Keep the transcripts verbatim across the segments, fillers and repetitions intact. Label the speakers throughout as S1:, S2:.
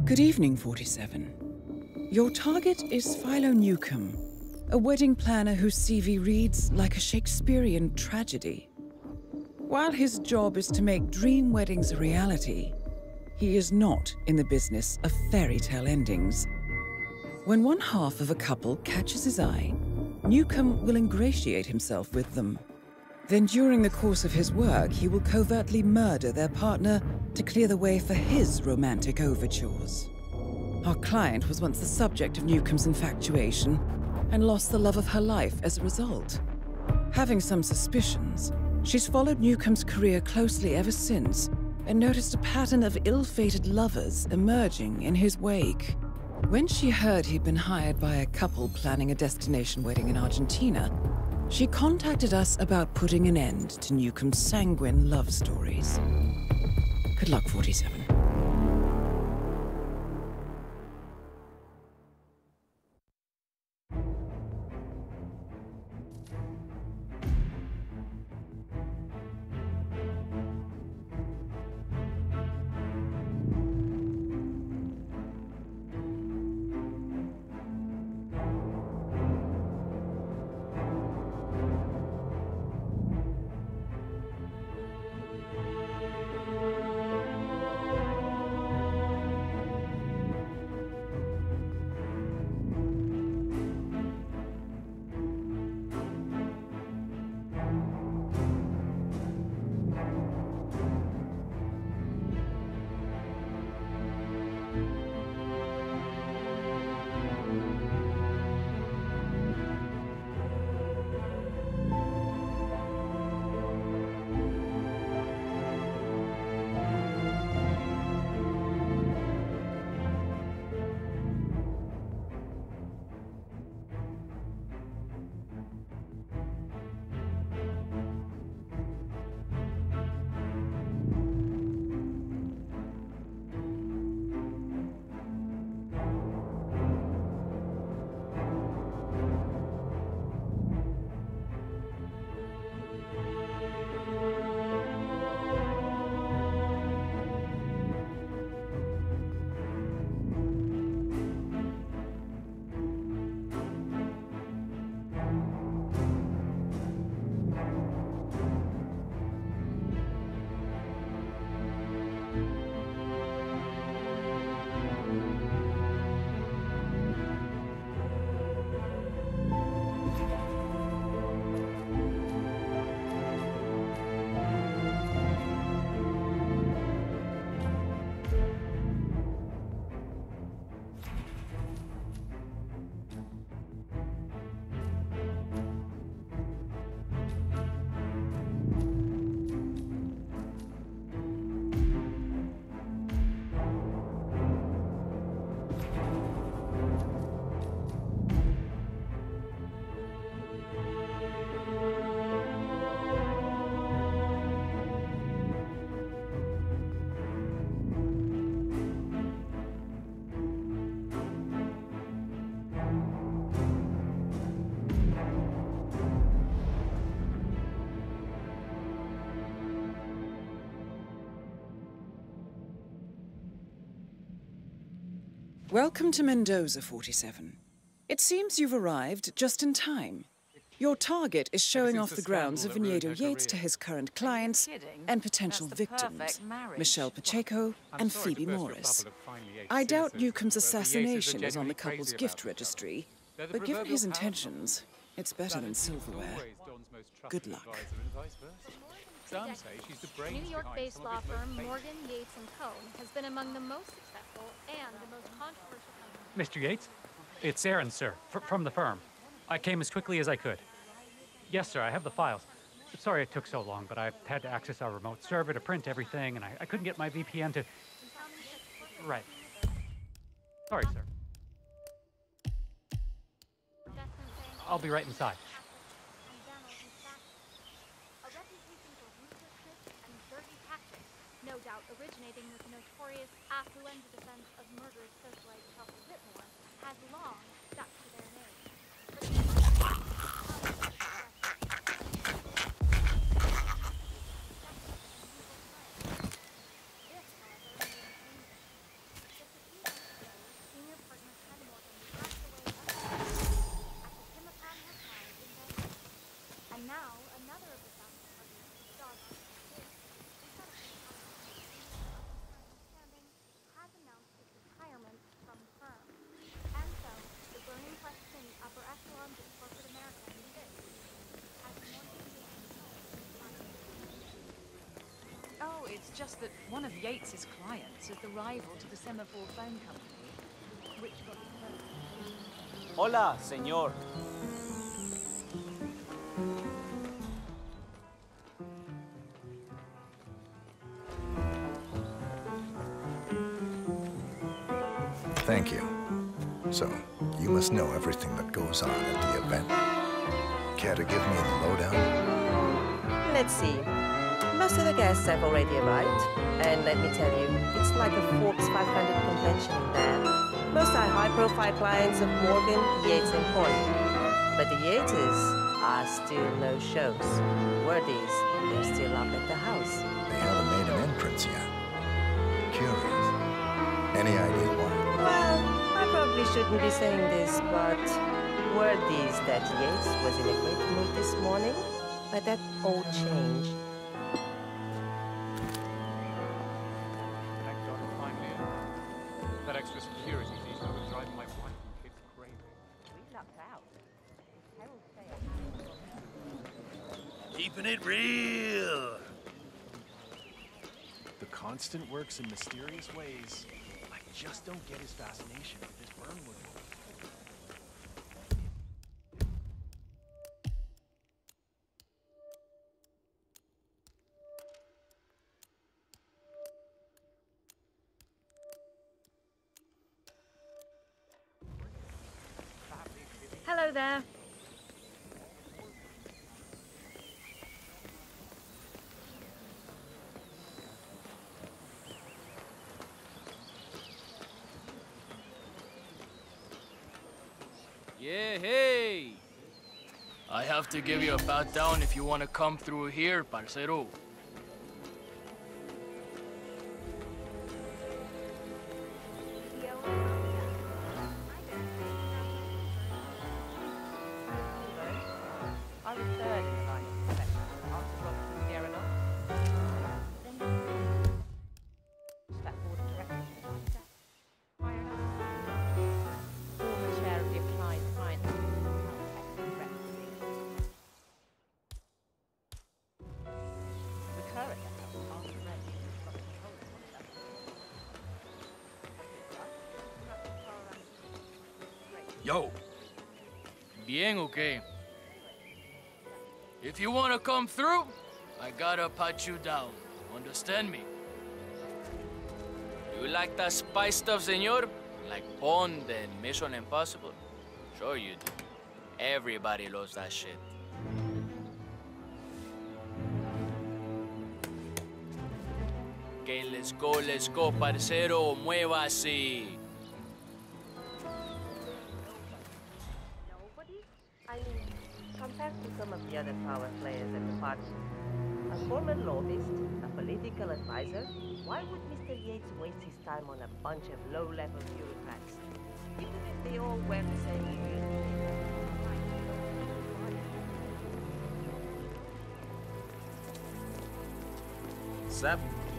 S1: Good evening, forty-seven. Your target is Philo Newcomb, a wedding planner whose C V reads like a Shakespearean tragedy. While his job is to make dream weddings a reality, he is not in the business of fairy tale endings. When one half of a couple catches his eye, Newcomb will ingratiate himself with them. Then during the course of his work, he will covertly murder their partner to clear the way for his romantic overtures. Our client was once the subject of Newcomb's infatuation and lost the love of her life as a result. Having some suspicions, she's followed Newcomb's career closely ever since and noticed a pattern of ill-fated lovers emerging in his wake. When she heard he'd been hired by a couple planning a destination wedding in Argentina, she contacted us about putting an end to Newcomb's sanguine love stories. Good luck, forty-seven. Welcome to Mendoza, forty-seven. It seems you've arrived just in time. Your target is showing off the grounds of Viñedo Yates to his current clients and potential victims, Michelle Pachceco and Phoebe Morris. I doubt Newcomb's assassination is on the couple's gift registry, but given his intentions, it's better than silverware. Good luck.
S2: New York-based law firm Morgan, Yates and Co. has been among the most successful and the most controversial companies.
S3: Mister Yates? It's Aaron, sir, fr from the firm. I came as quickly as I could. Yes, sir, I have the files. Sorry it took so long, but I had to access our remote server to print everything, and I, I couldn't get my V P N to... Right. Sorry, sir. I'll be right inside.
S2: No doubt originating with notorious affluent defense of murderous socialite Chelsea Whitmore has long stuck to their name. This, however,
S4: It's just that one of Yates's clients is the rival to the Semaphore Phone Company, which got its first.
S5: Hola, señor.
S6: Thank you. So, you must know everything that goes on at the event. Care to give me the lowdown?
S7: Let's see. Most of the guests have already arrived, and let me tell you, it's like a Forbes five hundred convention in there. Most are high-profile clients of Morgan, Yates, and Coyne. But the Yates are still no shows. Word is, they're still up at the house.
S6: They haven't made an entrance yet. Curious. Any idea why?
S7: Well, I probably shouldn't be saying this, but word is that Yates was in a great mood this morning, but that all changed.
S3: Thank God I'm finally in. That extra security detail was driving my wife and kids crazy.
S7: We lucked out.
S8: Keeping it real.
S9: The constant works in mysterious ways. I just don't get his fascination with this Burnwood woman.
S4: Hello there.
S5: Yeah, hey! I have to give you a pat down if you want to come through here, parcero.
S7: I was third in the line of succession after Robert and Gerard. That board of directors. Former chair of the applied finance. The clerk at the house after Reggie lost control of one of them.
S8: Yo,
S5: Bien, okay. If you want to come through, I gotta pat you down. Understand me? You like that spy stuff, senor? Like Bond and Mission Impossible? Sure you do. Everybody loves that shit. Okay, let's go, let's go, parcero. Muévase.
S7: Nobody? I mean, compared to some of the other power players at the party, a former lobbyist, a political advisor, why would Mister Yates waste his time on a bunch of low-level bureaucrats? Even if they all wear the same uniform.
S5: Sap.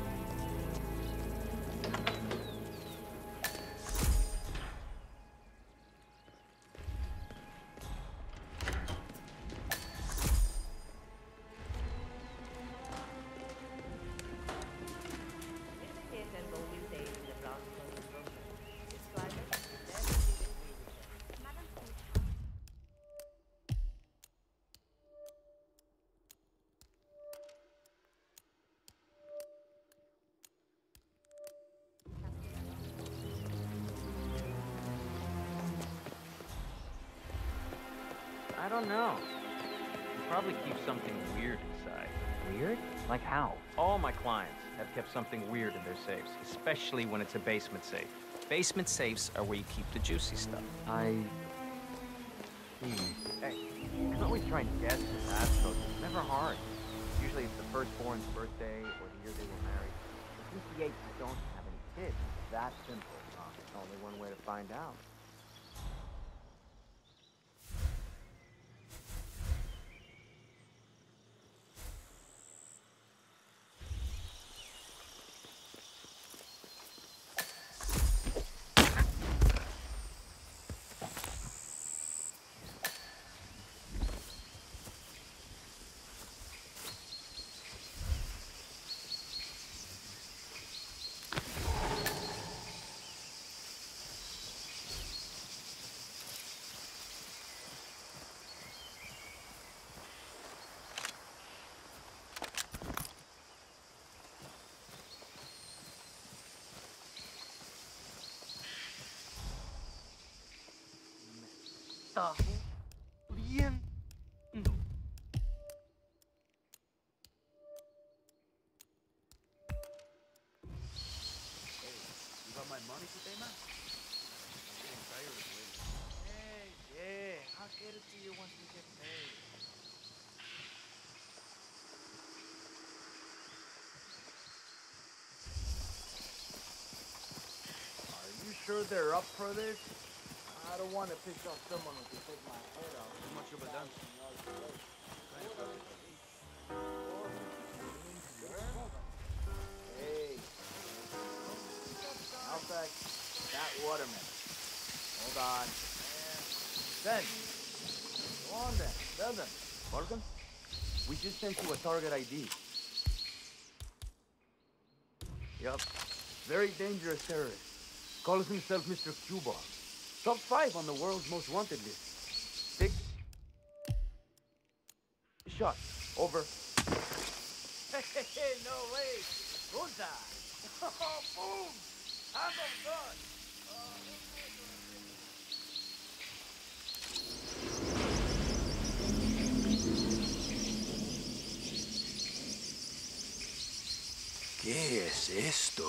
S10: I don't know. You probably keep something weird inside. Weird? Like how? All my clients have kept something weird in their safes, especially when it's a basement safe. Basement safes are where you keep the juicy stuff. I... Hmm. Hey, you can always try and guess the passcode. It's never hard. Usually it's the firstborn's birthday or the year they were married. But since the Yates don't have any kids, it's that simple. Uh, there's only one way to find out.
S8: está bien.
S9: You got my money today, man? I'm getting tired of waiting.
S8: Hey, yeah, I'll get it to you once we get paid. Are you sure they're up for this? I don't want to pick up someone who can take my head off.
S9: Too much of a dance.
S8: Hey, I'll take that watermelon. Hold on. Then, go on then. Tell them.
S11: Morgan, we just sent you a target I D. Yup. Very dangerous terrorist. Calls himself Mister Cuba. Top five on the world's most wanted list. Six. Shot. Over.
S8: Hey, no way. Punta. Boom. Handle gun.
S6: ¿Qué es esto?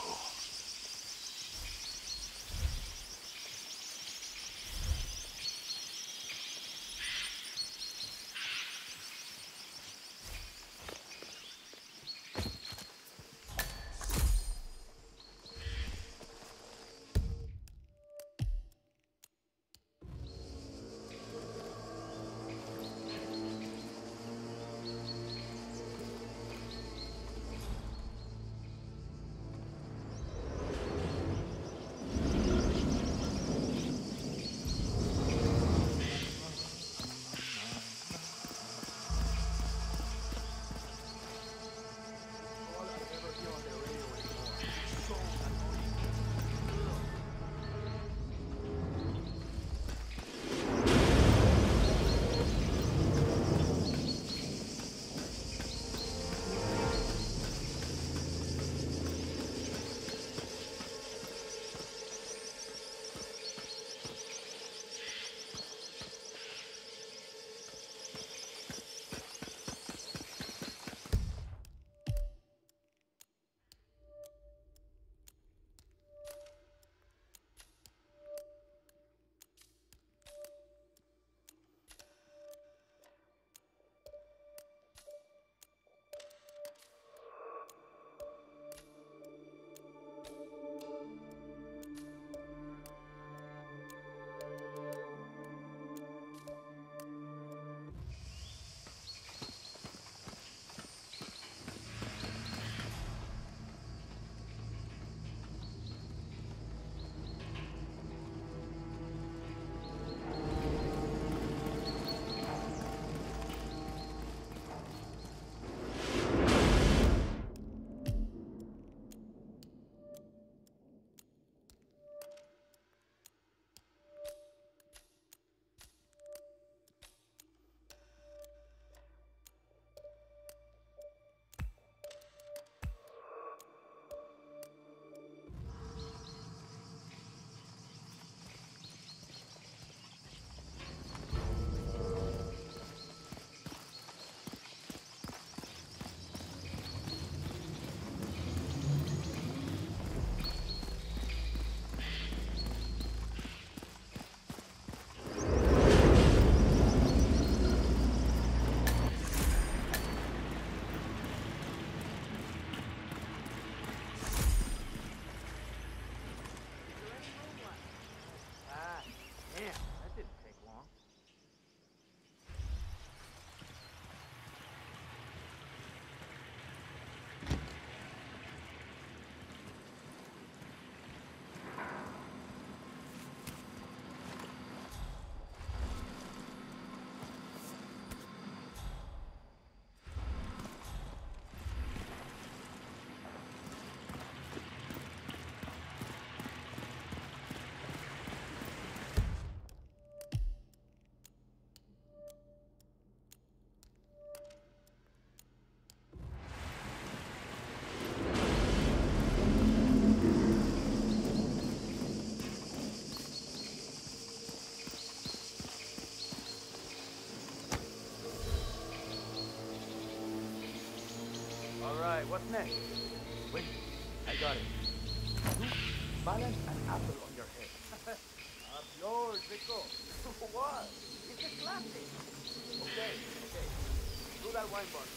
S11: what's next? Wait, I got it. You balance an apple on your head. Up yours, Rico. What? It's a classic. Okay, okay. Do that wine bottle.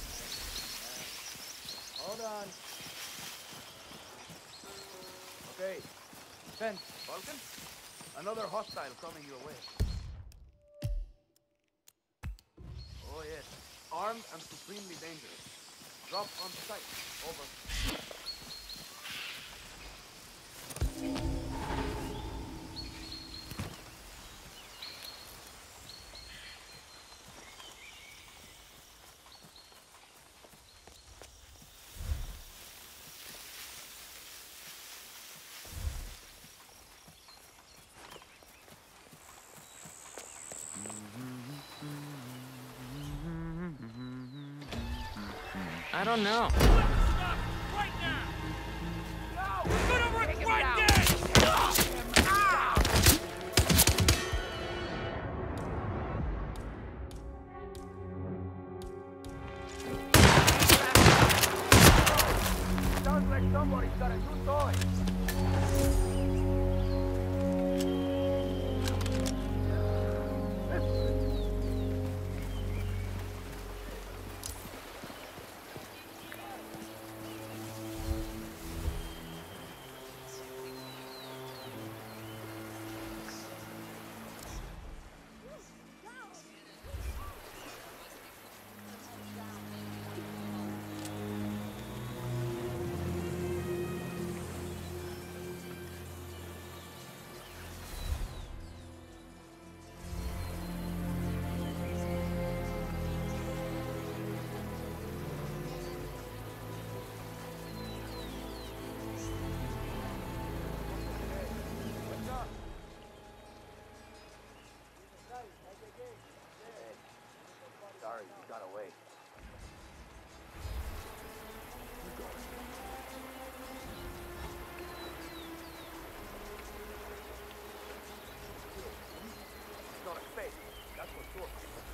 S11: Uh, hold on. Okay. Fence, Vulcan. Another hostile coming your way. Oh yes. Armed and supremely dangerous. Drop on sight. Over.
S10: I don't know.
S8: Right now! No! We're gonna regret this!
S11: Sounds like somebody's got a new toy. Sorry, you got away. It's not a fake, that's for sure.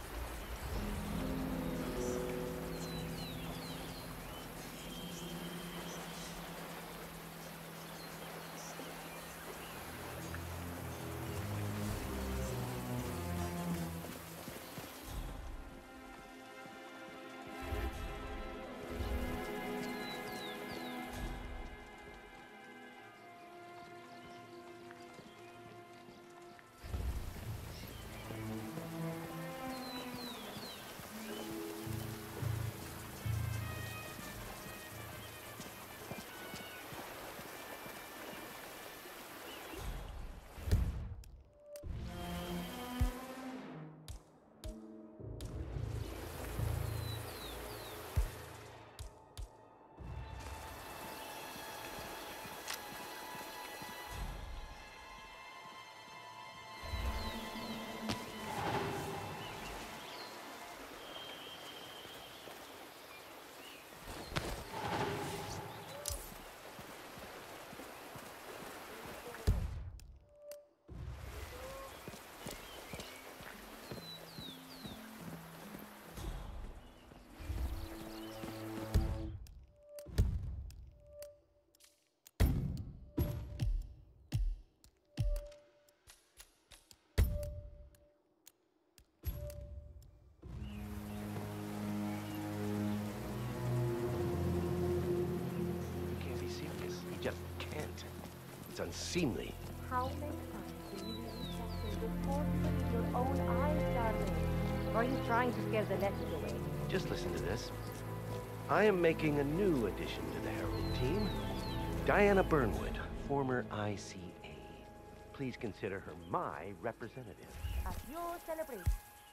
S12: Just can't. It's unseemly.
S2: How many times do you read something before putting your own eyes, darling? Or are you trying to scare the letters away?
S12: Just listen to this. I am making a new addition to the Herald team. Diana Burnwood, former I C A. Please consider her my representative.
S2: At your celebration,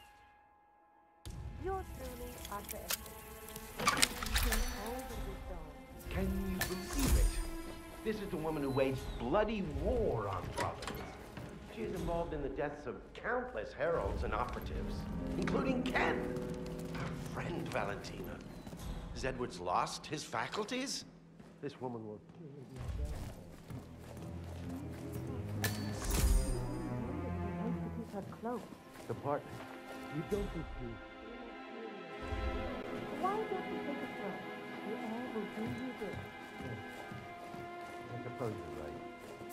S2: you're truly Arthur Estes.
S12: Can you believe it? This is the woman who waged bloody war on Providence. She is involved in the deaths of countless heralds and operatives, including Ken. Our friend Valentina. Has Edwards lost his faculties? This woman will
S2: Keep her close.
S12: the partner. You don't think
S2: Why don't you take a throne?
S12: I suppose you're right.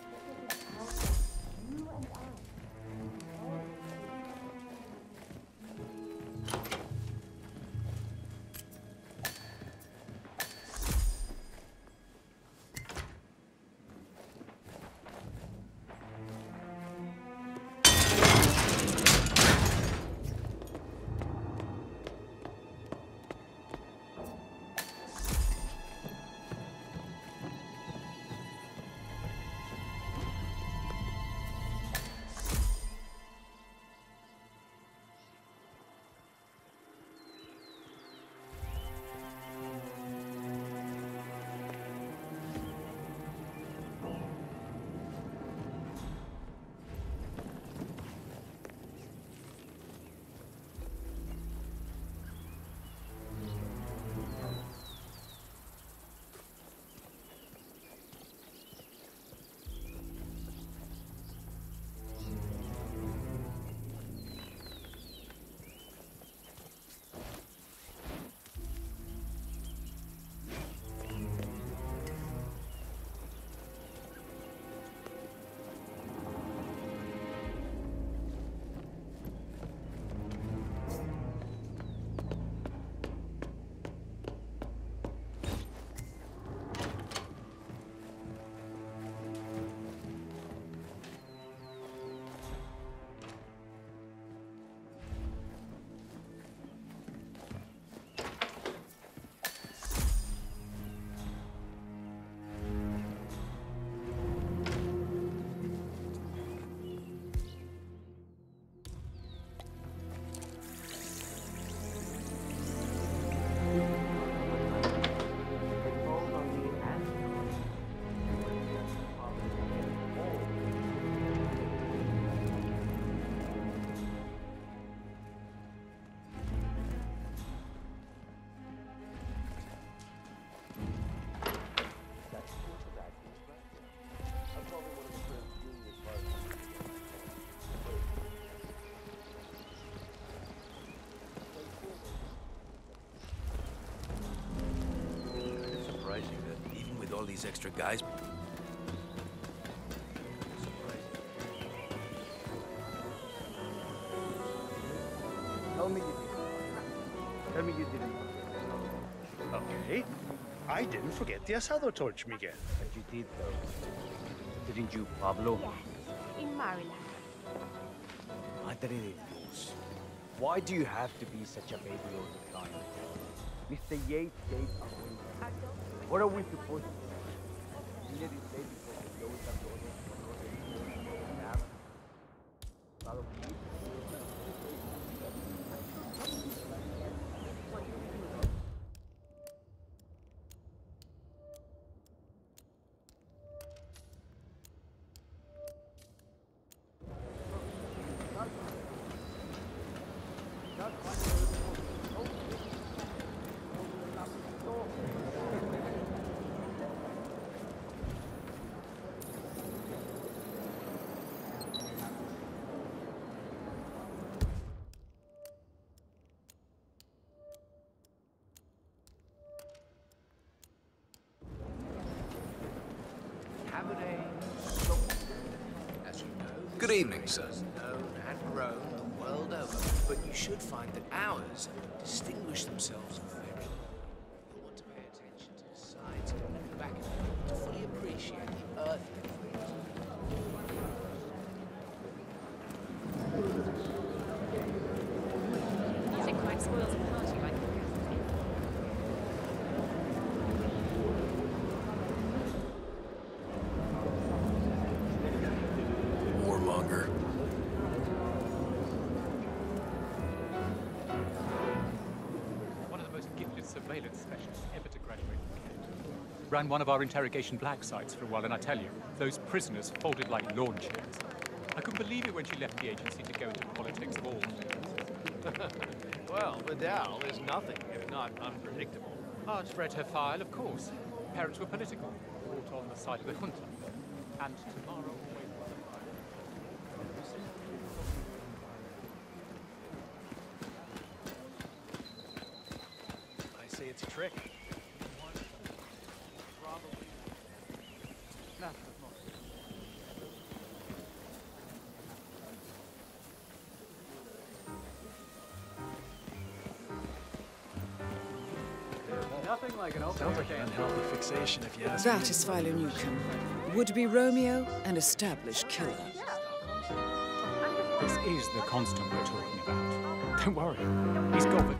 S13: All these extra guys.
S11: Tell me you didn't. Tell me you didn't.
S9: Okay. I didn't forget the asado torch, Miguel.
S11: But you did, though. Didn't you, Pablo?
S2: Yes, in Maryland.
S11: Madre de Dios. Why do you have to be such a baby all the time? Mister Yates gave away. What are we supposed to do? He let it say because he knows I'm going to have a lot of people.
S13: Good evening, sir.
S14: Known and grown the world over, but you should find that ours distinguish themselves very well. You'll want to pay attention to the sides and the back of them to fully appreciate the earthly flavors.
S4: Music quite spoils a party like this.
S13: Warmonger.
S3: One of the most gifted surveillance specialists ever to graduate from Kent. Ran one of our interrogation black sites for a while, and I tell you, those prisoners folded like lawn chairs. I couldn't believe it when she left the agency to go into politics of all things.
S15: Well, Vidal is nothing if not unpredictable.
S3: I'd read her file, of course. Parents were political, fought on the side of the junta. And tomorrow always was a Friday.
S9: I say it's a trick.
S3: Nothing like an open
S9: Sounds like an unhealthy fixation if you ask me.
S1: That is Philo Newcomb, would-be Romeo and established killer.
S3: This is the constant we're talking about. Don't worry, he's got it.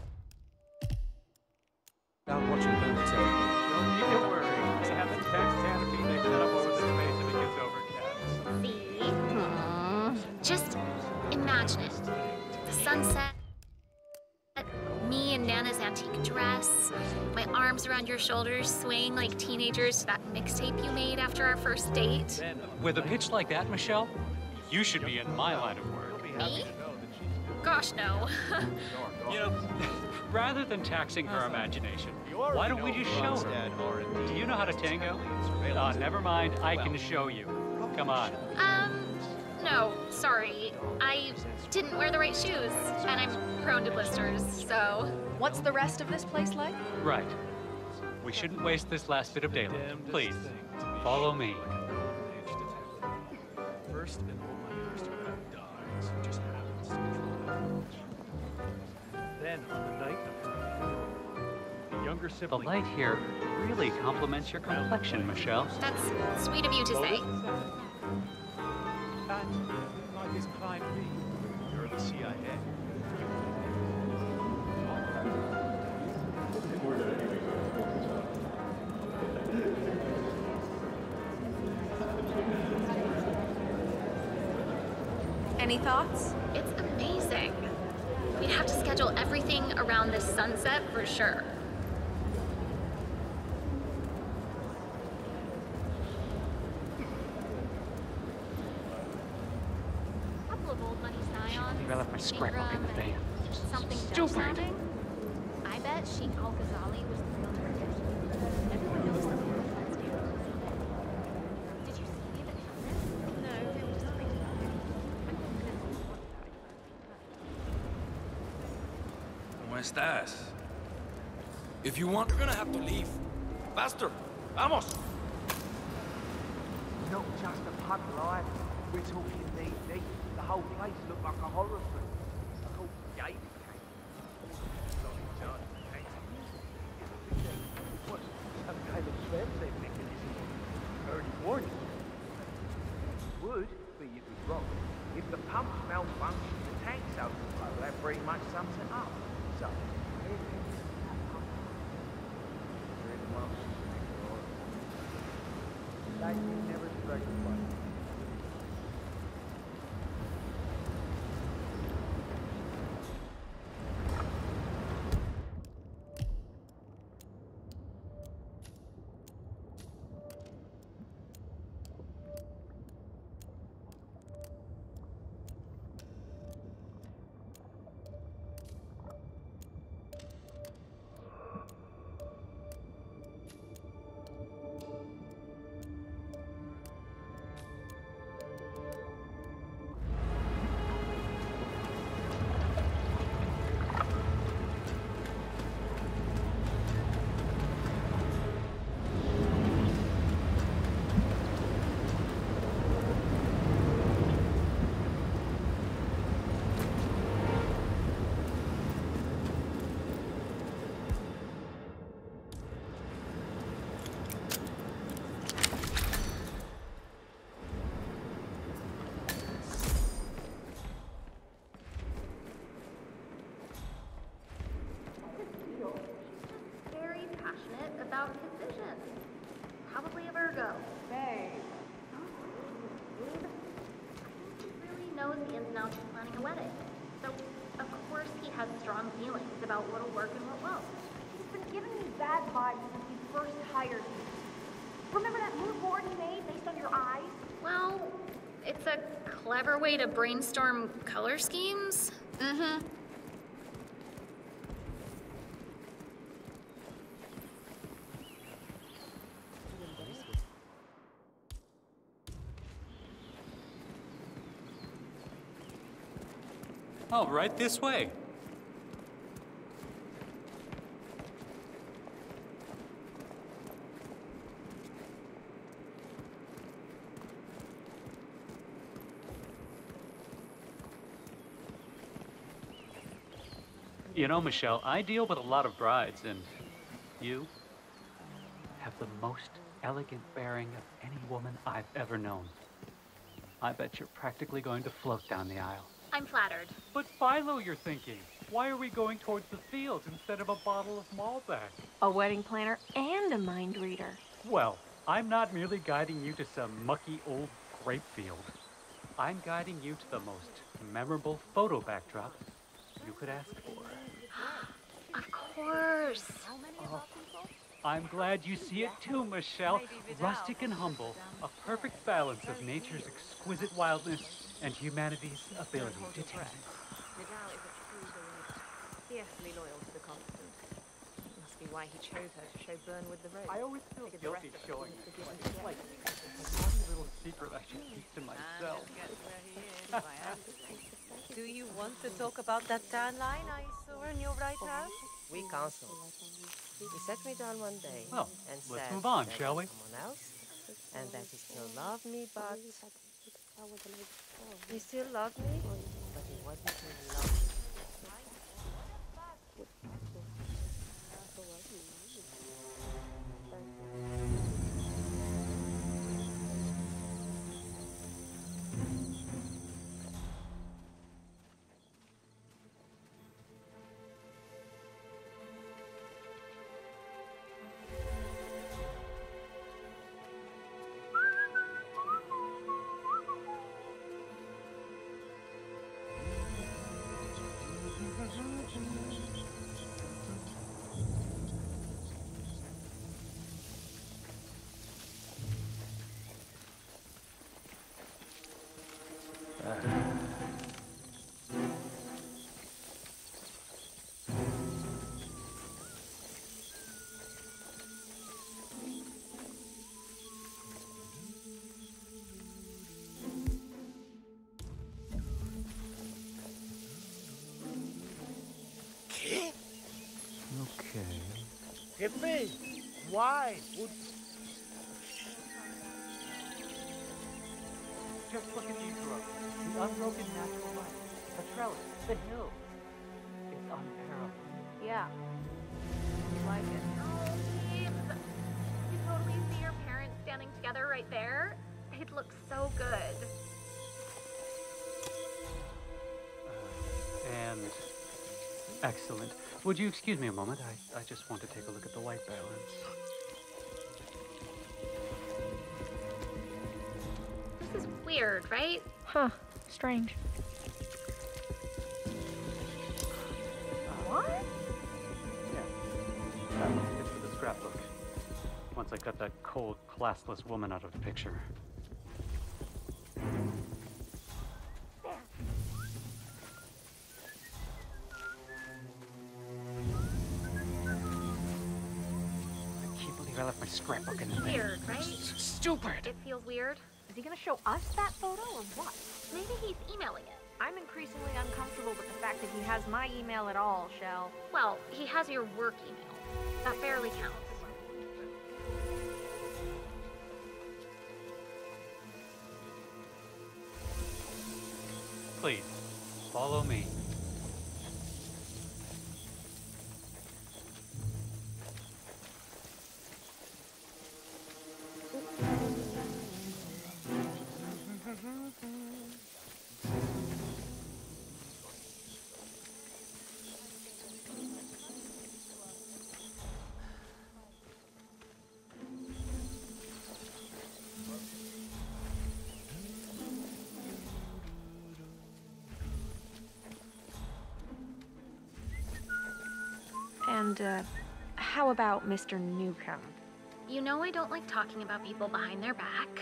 S3: Out watching birds every day. Don't worry, we have the tax canopy they set up over the space if it gets overcast.
S2: See? Aww. Just imagine it. The sunset, me in Nana's antique dress, my arms around your shoulders swaying like teenagers to that mixtape you made after our first date.
S3: With a pitch like that, Michelle, you should be in my line of work.
S2: Me? Gosh, no.
S3: You know, rather than taxing her imagination, why don't we just show her? Do you know how to tango? Ah, never mind, I can show you. Come on.
S2: Um, no, sorry. I didn't wear the right shoes, and I'm prone to blisters, so...
S4: What's the rest of this place like?
S3: Right. We shouldn't waste this last bit of daylight. Please, follow me.
S9: First and only first around dies, who just happens to control that. Then, on the night of her funeral, the younger
S3: The
S9: sibling...
S3: light here really complements your complexion, Michelle.
S2: That's sweet of you to say.
S9: That, like his client B. You're the C I A.
S4: Any thoughts?
S2: It's amazing. We'd have to schedule everything around this sunset for sure. A couple of old money scions.
S3: Maybe I left my scrapbook in the van.
S2: Something Dutch
S3: Stupid.
S2: sounding. I bet Sheikh Al Ghazali was the real target. Everyone knows the world. Did you see any of it happen? No, they were just waiting.
S13: ¿Cómo estás? If you want, you're gonna have to leave. Faster! Vamos!
S11: Not just a pub life. We're talking deep, deep. The whole place looked like a horror film. The whole gate came. What? Some kind of sweat-safe mechanism. Early warning. Would, but you'd be wrong. If the pumps malfunction, the tanks overflow, that pretty much sums it up. So, like you never struck a fight.
S2: About his vision. Probably a Virgo. Babe. He really knows the ins and outs of planning a wedding. So, of course, he has strong feelings about what'll work and what won't.
S16: He's been giving me bad vibes since he first hired me. Remember that mood board he made based on your eyes?
S2: Well, it's a clever way to brainstorm color schemes. Mm-hmm.
S3: Oh, right this way. You know, Michelle, I deal with a lot of brides, and you, the most elegant bearing of any woman I've ever known. I bet you're practically going to float down the aisle.
S2: I'm flattered.
S3: But Philo, you're thinking. Why are we going towards the fields instead of a bottle of Malbec?
S16: A wedding planner and a mind reader.
S3: Well, I'm not merely guiding you to some mucky old grape field. I'm guiding you to the most memorable photo backdrop you could ask for.
S2: Of course.
S3: Oh, I'm glad you see it too, Michelle. Rustic and humble, a perfect balance of nature's exquisite wildness and humanity's ability to tame it.
S4: Fiercely loyal to the constant. Must be why he chose her to show Burn with the rope.
S3: I always feel
S4: Because
S3: guilty
S4: the rest
S3: showing
S4: of
S3: it.
S4: them
S3: It's like a naughty little secret I should keep to myself.
S4: Do you want to talk about that tan line I saw in your right hand?
S7: We cancelled. He sat me down one day
S3: Well,
S7: and
S3: let's
S7: said
S3: move on,
S7: there
S3: shall
S7: was
S3: we?
S7: someone else, and that he still loved me, but he still loved me, but he wasn't in love.
S3: Okay.
S11: Jefe, why would...
S3: Just look at these roads. The unbroken natural light. The trellis. The hills. It's unparalleled.
S16: Yeah. Like it.
S2: Oh, Phoebe. You totally see your parents standing together right there? It looks so good.
S3: Uh, and excellent. Would you excuse me a moment? I, I just want to take a look at the white balance.
S2: This is weird, right?
S16: Huh. Strange.
S3: What? Yeah. That was good for the scrapbook. Once I got that cold, classless woman out of the picture. I left my scrapbook in there.
S2: Weird, right?
S3: Stupid!
S2: It feels weird.
S16: Is he gonna show us that photo or what?
S2: Maybe he's emailing it.
S16: I'm increasingly uncomfortable with the fact that he has my email at all, Shell.
S2: Well, he has your work email. That barely counts.
S3: Please, follow me.
S16: And, uh, how about Mister Newcomb?
S2: You know I don't like talking about people behind their back.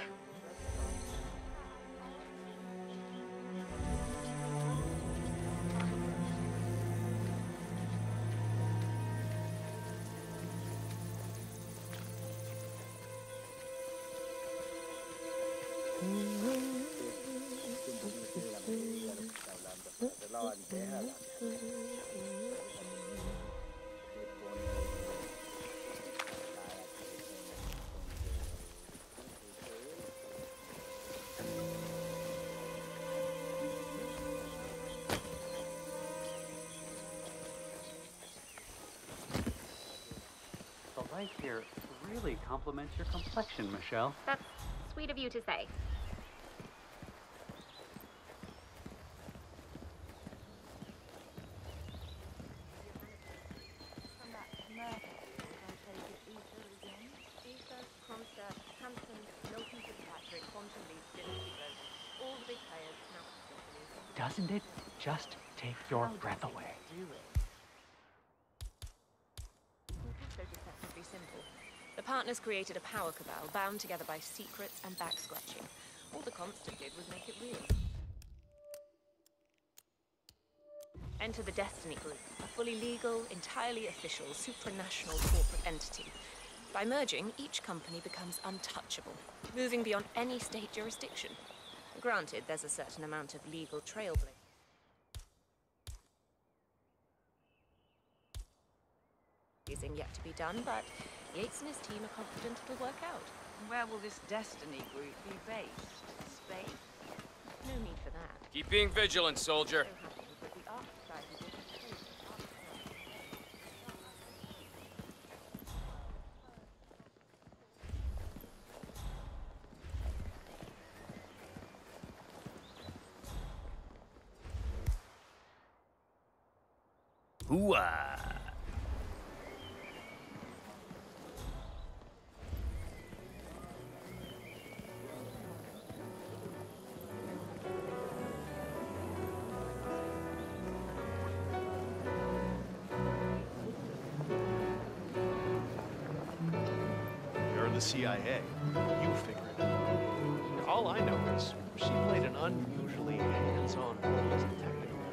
S3: The light here really complements your complexion, Michelle.
S2: That's sweet of you to say.
S3: Doesn't it just take your breath away?
S4: So deceptively simple. The partners created a power cabal bound together by secrets and back scratching. All the Constant did was make it real. Enter the Destiny Group, a fully legal, entirely official, supranational corporate entity. By merging, each company becomes untouchable, moving beyond any state jurisdiction. Granted, there's a certain amount of legal trailblazing yet to be done, but Yates and his team are confident it'll work out. Where will this Destiny Group be based? Space? No need for that.
S5: Keep being vigilant, soldier.
S13: Hooah!
S15: You're the C I A. You figure it out. All I know is she played an unusually hands-on role as detective.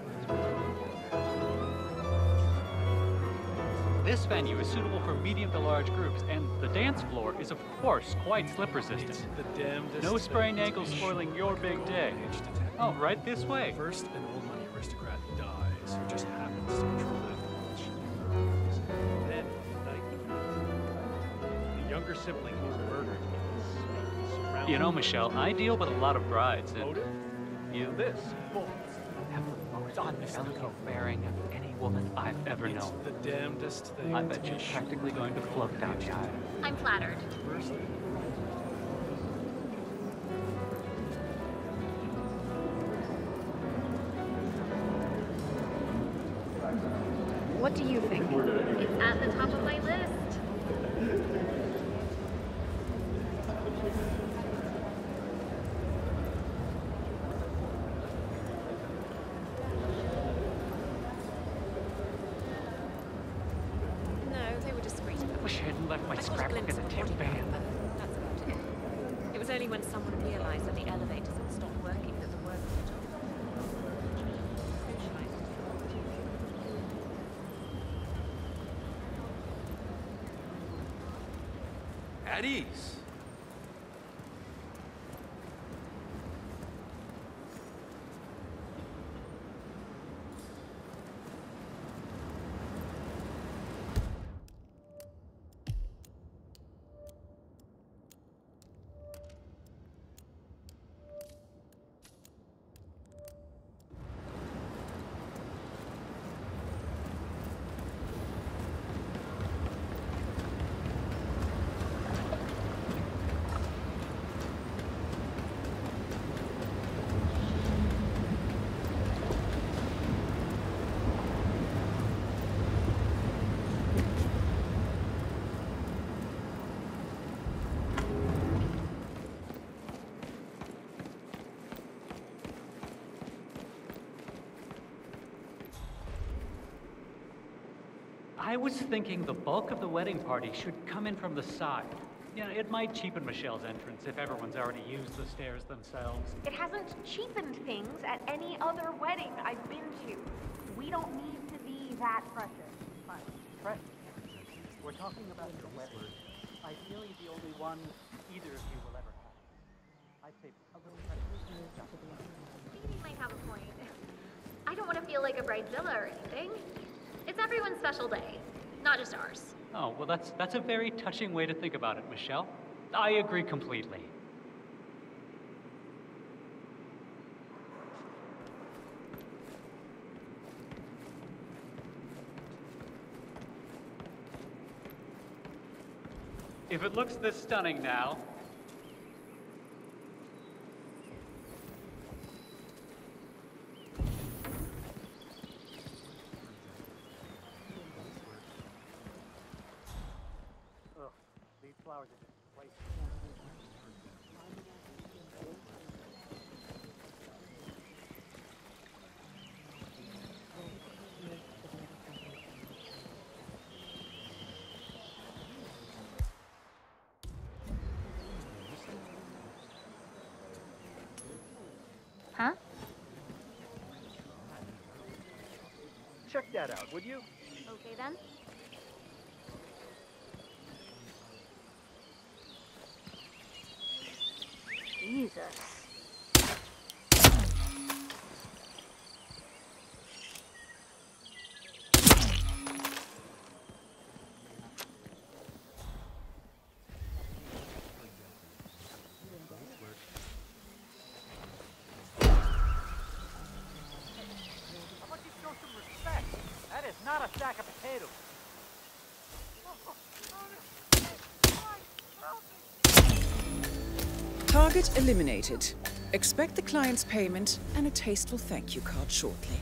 S3: This venue is suitable for medium to large groups, and the dance floor is, of course, quite slip-resistant.
S15: It's the damnedest
S3: No sprained
S15: thing to
S3: ankles
S15: be
S3: spoiling
S15: sure
S3: your
S15: to
S3: big
S15: go
S3: day.
S15: on page detective.
S3: Oh, right this way.
S15: First, an old money aristocrat dies who just happens to control that village. Then, night, the younger sibling who's murdered is surrounded.
S3: You know, Michelle, I deal with a lot of brides, and
S15: Motive?
S3: you
S15: This. Bull.
S3: have the most angelic bearing of any woman I've ever
S15: It's
S3: known.
S15: the damnedest thing
S3: I
S15: to
S3: bet
S15: be
S3: you're
S15: sure
S3: practically
S15: to
S3: going to
S15: go
S3: float
S15: on
S3: down
S15: page
S3: the aisle.
S2: I'm flattered.
S15: Conversely,
S4: What do you think?
S2: It's at the top of my list.
S4: No, they were discreet about it.
S3: Wish I hadn't left my
S4: I caught a
S3: scrapbook in
S4: glimpse
S3: the
S4: of
S3: tin
S4: body
S3: van.
S4: count, but that's about it. It was only when someone realized that the elevators had stopped working that the work went on.
S13: At ease.
S3: I was thinking the bulk of the wedding party should come in from the side. Yeah, it might cheapen Michelle's entrance if everyone's already used the stairs themselves.
S16: It hasn't cheapened things at any other wedding I've been to. We don't need to be that precious.
S3: Fred, we're talking about your wedding. Ideally, the only one either of you will ever have. I'd say a little pressure.
S2: You might have a point. I don't want to feel like a bridezilla or anything. It's everyone's special day, not just ours.
S3: Oh, well, that's that's a very touching way to think about it, Michelle. I agree completely. If it looks this stunning now.
S9: Ugh, these flowers are just place.
S16: Huh?
S9: Check that out, would you?
S16: Okay then. Jesus.
S10: That is not a sack of potatoes.
S1: Target eliminated. Expect the client's payment and a tasteful thank you card shortly.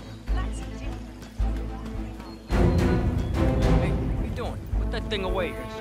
S10: Thing away here.